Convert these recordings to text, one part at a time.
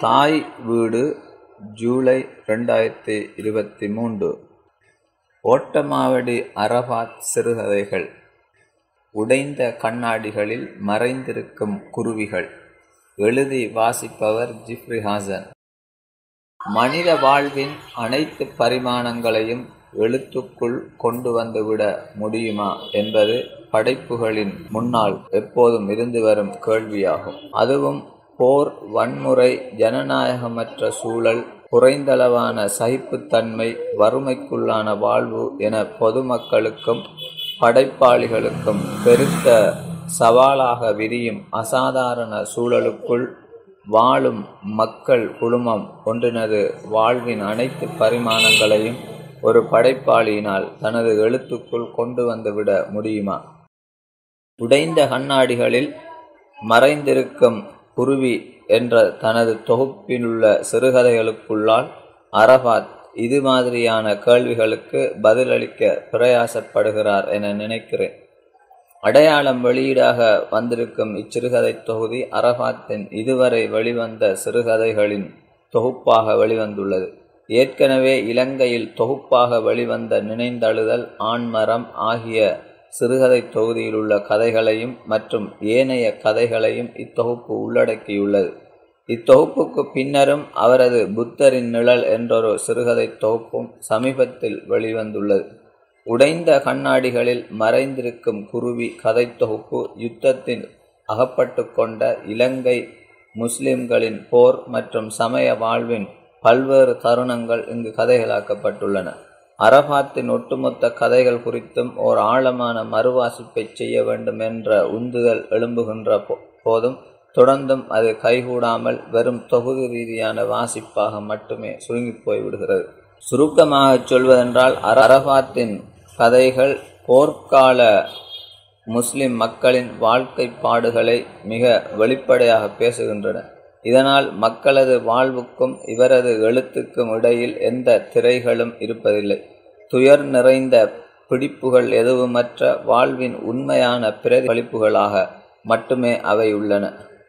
தாய் வீடு ஜூலை 2023. ஓட்டமாவடி அரபாத் சிறுகதைகள். உடைந்த கண்ணாடிகளில் மறைந்திருக்கும் குருவிகள். எழுதி வாசிப்பவர் ஜிப்ரி ஹாசன். மனித வாழ்வின் அனைத்து பரிமாணங்களையும் எழுத்துக்குள் கொண்டு வந்துவிட முடியுமா என்பது படைப்புகளின் முன்னால் எப்போதும் இருந்து வரும் கேள்வியாகும். அதுவும் போர், வன்முறை, ஜனநாயகமற்ற சூழல், குறைந்தளவான சகிப்புத்தன்மை, வறுமைக்குள்ளான வாழ்வு என பொதுமக்களுக்கும் படைப்பாளிகளுக்கும் பெருத்த சவாலாக விரியும் அசாதாரண சூழலுக்குள் வாழும் மக்கள் குழுமம் ஒன்றினது வாழ்வின் அனைத்து பரிமாணங்களையும் ஒரு படைப்பாளியினால் தனது எழுத்துக்குள் கொண்டு வந்துவிட முடியுமா? உடைந்த கண்ணாடிகளில் மறைந்திருக்கும் குருவி என்ற தனது தொகுப்பிலுள்ள சிறுகதைகளுக்குள்ளால் அரபாத் இது மாதிரியான கேள்விகளுக்கு பதிலளிக்க பிரயாசப்படுகிறார் என நினைக்கிறேன். அடையாளம் வெளியீடாக வந்திருக்கும் இச்சிறுகதை தொகுதி அரபாத்தின் இதுவரை வெளிவந்த சிறுகதைகளின் தொகுப்பாக வெளிவந்துள்ளது. ஏற்கனவே இலங்கையில் தொகுப்பாக வெளிவந்த நினைந்தழுதல், ஆண்மரம் ஆகிய சிறுகதை தொகுதியில் உள்ள கதைகளையும் மற்றும் ஏனைய கதைகளையும் இத்தொகுப்பு உள்ளடக்கியுள்ளது. இத்தொகுப்புக்கு பின்னரும் அவரது புத்தரின் நிழல் என்றொரு சிறுகதை தொகுப்பும் சமீபத்தில் வெளிவந்துள்ளது. உடைந்த கண்ணாடிகளில் மறைந்திருக்கும் குருவி கதை தொகுப்பு யுத்தத்தில் அகப்பட்டு கொண்ட இலங்கை முஸ்லிம்களின் போர் மற்றும் சமய வாழ்வின் பல்வேறு தருணங்கள் இங்கு கதைகளாக்கப்பட்டுள்ளன. அரபாத்தின் ஒட்டுமொத்த கதைகள் குறித்தும் ஓர் ஆழமான மறுவாசிப்பை செய்ய வேண்டும் என்ற உந்துதல் எழும்புகின்ற போதும் தொடர்ந்தும் அது கைகூடாமல் வெறும் தொகுதி ரீதியான வாசிப்பாக மட்டுமே சுருங்கி போய்விடுகிறது. சுருக்கமாக சொல்வதென்றால் அரபாத்தின் கதைகள் போர்க்கால முஸ்லிம் மக்களின் வாழ்க்கை பாடுகளை மிக வெளிப்படையாக பேசுகின்றன. இதனால் மக்களது வாழ்வுக்கும் இவரது எழுத்துக்கும் இடையில் எந்த திரைகளும் இருப்பதில்லை. துயர் நிறைந்த பிடிப்புகள் எதுவுமற்ற வாழ்வின் உண்மையான பிரதிபலிப்புகளாக மட்டுமே அவை உள்ளன.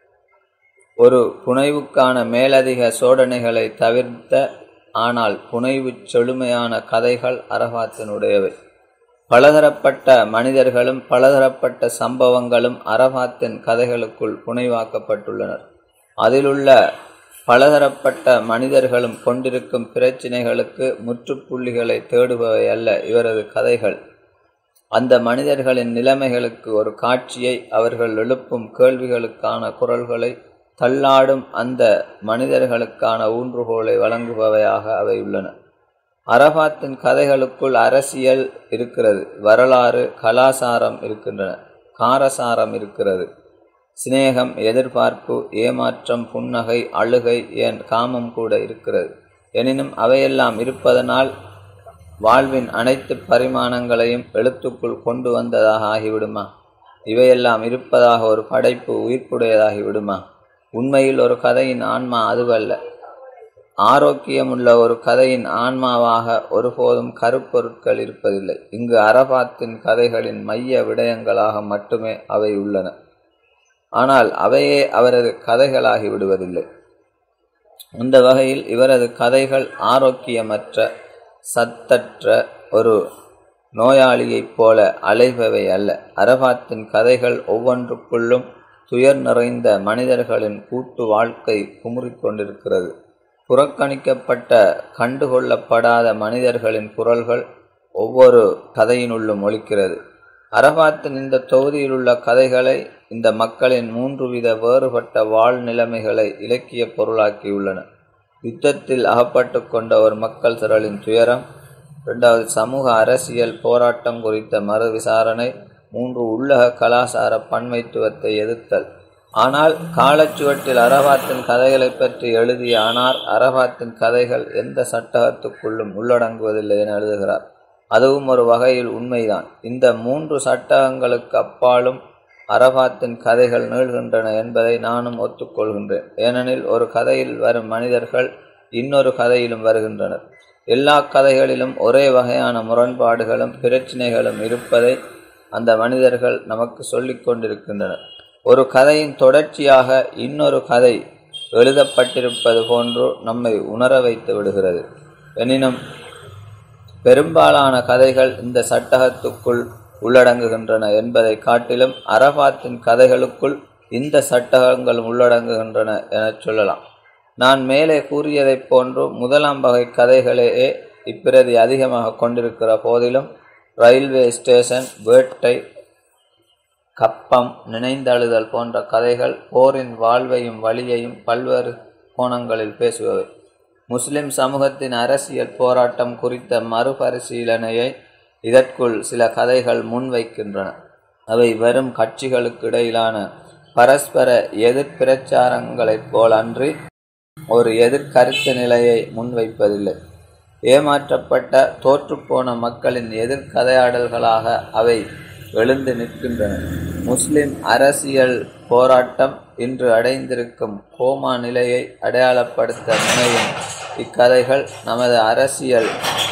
ஒரு புனைவுக்கான மேலதிக சோதனைகளை தவிர்த்த ஆனால் புனைவு செழுமையான கதைகள் அரபாத்தினுடையவை. பலதரப்பட்ட மனிதர்களும் பலதரப்பட்ட சம்பவங்களும் அரபாத்தின் கதைகளுக்குள் புனைவாக்கப்பட்டுள்ளனர். அதிலுள்ள பலதரப்பட்ட மனிதர்களும் கொண்டிருக்கும் பிரச்சினைகளுக்கு முற்றுப்புள்ளிகளை தேடுபவை அல்ல இவரது கதைகள். அந்த மனிதர்களின் நிலைமைகளுக்கு ஒரு காட்சியை, அவர்கள் எழுப்பும் கேள்விகளுக்கான குரல்களை, தள்ளாடும் அந்த மனிதர்களுக்கான ஊன்றுகோலை வழங்குபவையாக அவை உள்ளன. அரபாத்தின் கதைகளுக்குள் அரசியல் இருக்கிறது, வரலாறு, கலாசாரம் இருக்கின்றன, காரசாரம் இருக்கிறது, சிநேகம், எதிர்பார்ப்பு, ஏமாற்றம், புன்னகை, அழுகை, ஏன் காமம் கூட இருக்கிறது. எனினும் அவையெல்லாம் இருப்பதனால் வாழ்வின் அனைத்து பரிமாணங்களையும் எழுத்துக்குள் கொண்டு வந்ததாக ஆகிவிடுமா? இவையெல்லாம் இருப்பதாக ஒரு படைப்பு உயிர்ப்புடையதாகிவிடுமா? உண்மையில் ஒரு கதையின் ஆன்மா அதுவல்ல. ஆரோக்கியமுள்ள ஒரு கதையின் ஆன்மாவாக ஒருபோதும் கருப்பொருட்கள் இருப்பதில்லை. இங்கு அரபாத்தின் கதைகளின் மைய விடயங்களாக மட்டுமே அவை உள்ளன. ஆனால் அவையே அவரது கதைகளாகி விடுவதில்லை. இந்த வகையில் இவரது கதைகள் ஆரோக்கியமற்ற, சத்தற்ற ஒரு நோயாளியைப் போல அலைபவை அல்ல. அரபாத்தின் கதைகள் ஒவ்வொன்றுக்குள்ளும் துயர் நிறைந்த மனிதர்களின் கூட்டு வாழ்க்கை குமுறிக்கொண்டிருக்கிறது. புறக்கணிக்கப்பட்ட, கண்டுகொள்ளப்படாத மனிதர்களின் குரல்கள் ஒவ்வொரு கதையினுள்ளும் ஒலிக்கிறது. அரபாத்தின் இந்த தொகுதியிலுள்ள கதைகளை இந்த மக்களின் 3 வித வேறுபட்ட வாழ்நிலைமைகளை இலக்கிய பொருளாக்கியுள்ளன. யுத்தத்தில் அகப்பட்டு கொண்ட ஒரு மக்கள் திரளின் துயரம், 2வது சமூக அரசியல் போராட்டம் குறித்த மறு விசாரணை, 3 உள்ளக கலாசார பன்மைத்துவத்தை எதிர்த்தல். ஆனால் காலச்சுவட்டில் அரபாத்தின் கதைகளை பற்றி எழுதிய அரபாத்தின் கதைகள் எந்த சட்டகத்துக்குள்ளும் உள்ளடங்குவதில்லை என எழுதுகிறார். அதுவும் ஒரு வகையில் உண்மைதான். இந்த 3 சட்டகங்களுக்கு அப்பாலும் அரபாத்தின் கதைகள் நீள்கின்றன என்பதை நானும் ஒத்துக்கொள்கின்றேன். ஏனெனில் ஒரு கதையில் வரும் மனிதர்கள் இன்னொரு கதையிலும் வருகின்றனர். எல்லா கதைகளிலும் ஒரே வகையான முரண்பாடுகளும் பிரச்சினைகளும் இருப்பதை அந்த மனிதர்கள் நமக்கு சொல்லிக் கொண்டிருக்கின்றனர். ஒரு கதையின் தொடர்ச்சியாக இன்னொரு கதை எழுதப்பட்டிருப்பது போன்று நம்மை உணர வைத்து விடுகிறது. எனினும் பெரும்பாலான கதைகள் இந்த சட்டகத்துக்குள் உள்ளடங்குகின்றன என்பதை காட்டிலும் அரபாத்தின் கதைகளுக்குள் இந்த சட்டகங்கள் உள்ளடங்குகின்றன என சொல்லலாம். நான் மேலே கூறியதைப் போன்று முதலாம் வகை கதைகளையே இப்பிரதி அதிகமாக கொண்டிருக்கிற போதிலும் ரயில்வே ஸ்டேஷன், வேட்டை, கப்பம், நினைந்தழுதல் போன்ற கதைகள் போரின் வாழ்வையும் வழியையும் பல்வேறு கோணங்களில் பேசுபவை. முஸ்லிம் சமூகத்தின் அரசியல் போராட்டம் குறித்த மறுபரிசீலனையை இதற்குள் சில கதைகள் முன்வைக்கின்றன. அவை வெறும் கட்சிகளுக்கு இடையிலான பரஸ்பர எதிர்பிரச்சாரங்களைப் போல் அன்றி ஒரு எதிர்கருத்து நிலையை முன்வைப்பதில்லை. ஏமாற்றப்பட்ட தோற்றுப்போன மக்களின் எதிர்கதையாடல்களாக அவை எழுந்து நிற்கின்றன. முஸ்லிம் அரசியல் போராட்டம் இன்று அடைந்திருக்கும் கோமா நிலையை அடையாளப்படுத்த முனையும் இக்கதைகள் நமது அரசியல்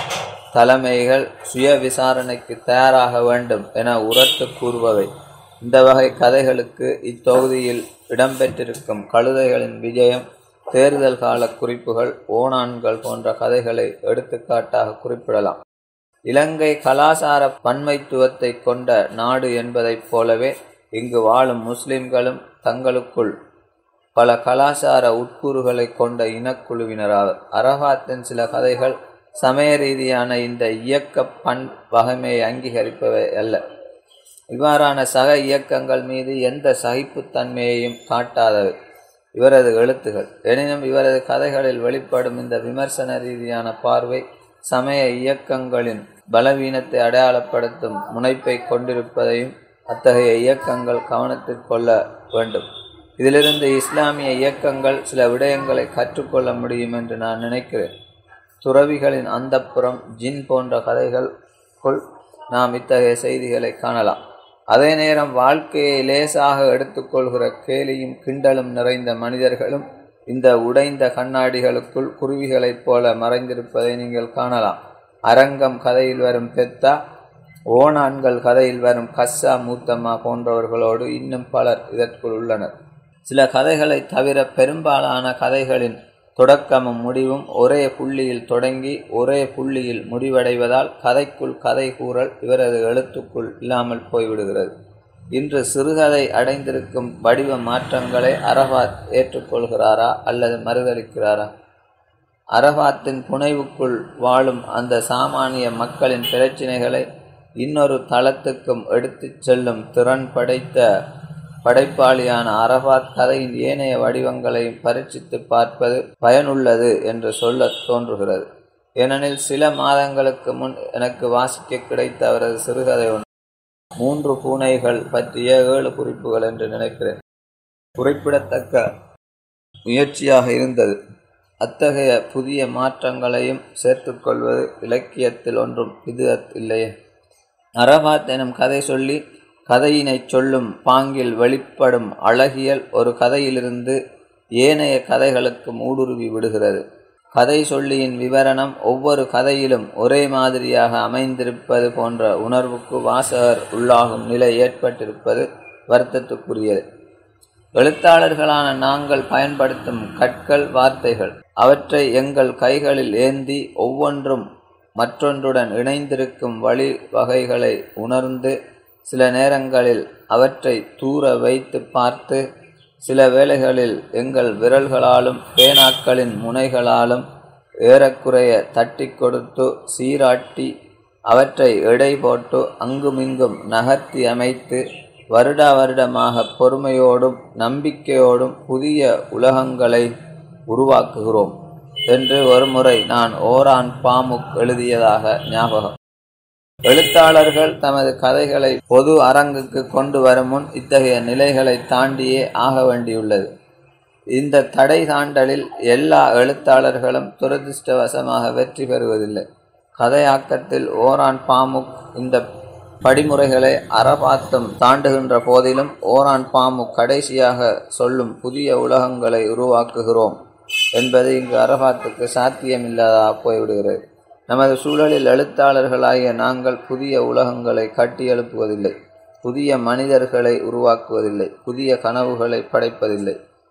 தலைமைகள் சுய விசாரணைக்கு தயாராக வேண்டும் என உரத்து கூறுபவை. இந்த வகை கதைகளுக்கு இத்தொகுதியில் இடம்பெற்றிருக்கும் கழுதைகளின் விஜயம், தேர்தல் கால குறிப்புகள், ஓணான்கள் போன்ற கதைகளை எடுத்துக்காட்டாக குறிப்பிடலாம். இலங்கை கலாசார பன்மைத்துவத்தை கொண்ட நாடு என்பதைப் போலவே இங்கு வாழும் முஸ்லிம்களும் தங்களுக்குள் பல கலாசார உட்கூறுகளை கொண்ட இனக்குழுவினராவர். அரபாத்தின் சில கதைகள் சமய ரீதியான இந்த இயக்க பண் வகைமையை அங்கீகரிப்பவை அல்ல. இவ்வாறான சக இயக்கங்கள் மீது எந்த சகிப்புத்தன்மையையும் காட்டாதவை இவரது எழுத்துகள். எனினும் இவரது கதைகளில் வெளிப்படும் இந்த விமர்சன ரீதியான பார்வை சமய இயக்கங்களின் பலவீனத்தை அடையாளப்படுத்தும் முனைப்பை கொண்டிருப்பதையும் அத்தகைய இயக்கங்கள் கவனத்தில் கொள்ள வேண்டும். இதிலிருந்து இஸ்லாமிய இயக்கங்கள் சில விடயங்களை கற்றுக்கொள்ள முடியும் என்று நான் நினைக்கிறேன். துறவிகளின் அந்தப்புறம், ஜின் போன்ற கதைகளுக்குள் நாம் இத்தகைய செய்திகளை காணலாம். அதே நேரம் வாழ்க்கையை லேசாக எடுத்துக்கொள்கிற கேலியும் கிண்டலும் நிறைந்த மனிதர்களும் இந்த உடைந்த கண்ணாடிகளுக்குள் குருவிகளைப் போல மறைந்திருப்பதை நீங்கள் காணலாம். அரங்கம் கதையில் வரும் பெத்தா, ஓணான்கள் கதையில் வரும் கஸ்ஸா மூத்தம்மா போன்றவர்களோடு இன்னும் பலர் இதற்குள் உள்ளனர். சில கதைகளை தவிர பெரும்பாலான கதைகளின் தொடக்கமும் முடிவும் ஒரே புள்ளியில் தொடங்கி ஒரே புள்ளியில் முடிவடைவதால் கதைக்குள் கதை கூறல் இவரது எழுத்துக்குள் இல்லாமல் போய்விடுகிறது. இன்று சிறுகதை அடைந்திருக்கும் வடிவ மாற்றங்களை அரபாத் ஏற்றுக்கொள்கிறாரா அல்லது மறுதளிக்கிறாரா? அரபாத்தின் புனைவுக்குள் வாழும் அந்த சாமானிய மக்களின் பிரச்சினைகளை இன்னொரு தளத்துக்கும் எடுத்துச் செல்லும் திறன் படைத்த படைப்பாளியான அரபாத் கதையின் ஏனைய வடிவங்களையும் பரீட்சித்து பார்ப்பது பயனுள்ளது என்று சொல்ல தோன்றுகிறது. ஏனெனில் சில மாதங்களுக்கு முன் எனக்கு வாசிக்க கிடைத்த அவரது சிறுகதை 3 பூனைகள் பற்றிய 7 குறிப்புகள் என்று நினைக்கிறேன் குறிப்பிடத்தக்க முயற்சியாக இருந்தது. அத்தகைய புதிய மாற்றங்களையும் சேர்த்துக்கொள்வது இலக்கியத்தில் ஒன்றும் பிதுஅத் இல்லையே. அரபாத் எனும் கதை சொல்லி கதையினை சொல்லும் பாங்கில் வெளிப்படும் அழகியல் ஒரு கதையிலிருந்து ஏனைய கதைகளுக்கு ஊடுருவி விடுகிறது. கதை சொல்லியின் விவரணம் ஒவ்வொரு கதையிலும் ஒரே மாதிரியாக அமைந்திருப்பது போன்ற உணர்வுக்கு வாசகர் உள்ளாகும் நிலை ஏற்பட்டிருப்பது வருத்தத்துக்குரியது. எழுத்தாளர்களான நாங்கள் பயன்படுத்தும் கற்கள், வார்த்தைகள், அவற்றை எங்கள் கைகளில் ஏந்தி ஒவ்வொன்றும் மற்றொன்றுடன் இணைந்திருக்கும் வழி வகைகளை உணர்ந்து சில நேரங்களில் அவற்றை தூர வைத்து பார்த்து சில வேளைகளில் எங்கள் விரல்களாலும் பேனாக்களின் முனைகளாலும் ஏறக்குறைய தட்டி கொடுத்து சீராட்டி அவற்றை எடை போட்டு அங்குமிங்கும் நகர்த்தி அமைத்து வருடா வருடமாக பொறுமையோடும் நம்பிக்கையோடும் புதிய உலகங்களை உருவாக்குகிறோம் என்று ஒருமுறை நான் ஓரான் பாமுக் எழுதியதாக ஞாபகம். எழுத்தாளர்கள் தமது கதைகளை பொது அரங்குக்கு கொண்டு வரும் முன் இத்தகைய நிலைகளை தாண்டியே ஆக வேண்டியுள்ளது. இந்த தடை தாண்டலில் எல்லா எழுத்தாளர்களும் துரதிருஷ்டவசமாக வெற்றி பெறுவதில்லை. கதையாக்கத்தில் ஓரான் பாமுக் இந்த படிமுறைகளை அரபாத்தும் தாண்டுகின்ற போதிலும் ஓரான் பாமுக் கடைசியாக சொல்லும் புதிய உலகங்களை உருவாக்குகிறோம் என்பது இங்கு அரபாத்துக்கு சாத்தியமில்லாத போய்விடுகிறது. நமது சூழலில் எழுத்தாளர்களாகிய நாங்கள் புதிய உலகங்களை கட்டியெழுப்புவதில்லை, புதிய மனிதர்களை உருவாக்குவதில்லை, புதிய கனவுகளை படைப்பதில்லை.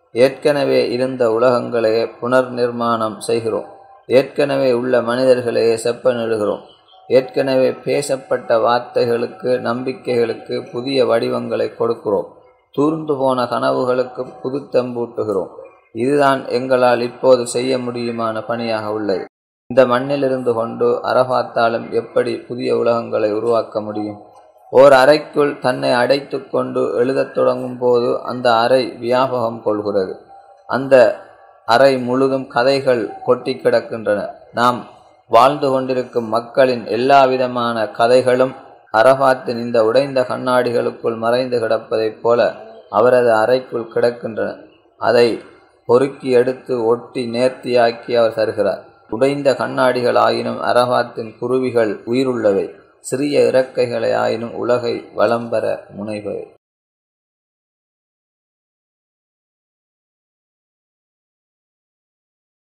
ஏற்கனவே இருந்த உலகங்களையே புனர் நிர்மாணம் செய்கிறோம். ஏற்கனவே உள்ள மனிதர்களையே செப்பனிடுகிறோம். ஏற்கனவே பேசப்பட்ட வார்த்தைகளுக்கு நம்பிக்கைகளுக்கு புதிய வடிவங்களை கொடுக்கிறோம். தூர்ந்து போன கனவுகளுக்கு புதுத்தம்பூட்டுகிறோம். இதுதான் எங்களால் இப்போது செய்ய முடியுமான பணியாக உள்ளது. இந்த மண்ணிலிருந்து கொண்டு அரஃபாத்தாலும் எப்படி புதிய உலகங்களை உருவாக்க முடியும்? ஓர் அறைக்குள் தன்னை அடைத்து கொண்டு எழுதத் தொடங்கும் போது அந்த அறை வியாபகம் கொள்கிறது. அந்த அறை முழுதும் கதைகள் கொட்டி கிடக்கின்றன. நாம் வாழ்ந்து கொண்டிருக்கும் மக்களின் எல்லாவிதமான கதைகளும் அரஃபாத்தின் இந்த உடைந்த கண்ணாடிகளுக்குள் மறைந்து கிடப்பதைப் போல அவரது அறைக்குள் கிடக்கின்றன. அதை பொறுக்கி எடுத்து ஒட்டி நேர்த்தியாக்கி அவர் தருகிறார். உடைந்த கண்ணாடிகள் ஆயினும் அரஃபாத்தின் குருவிகள் உயிருள்ளவை. சிறிய இறக்கைகளை ஆயினும் உலகை வளம்பெற முனைபவை.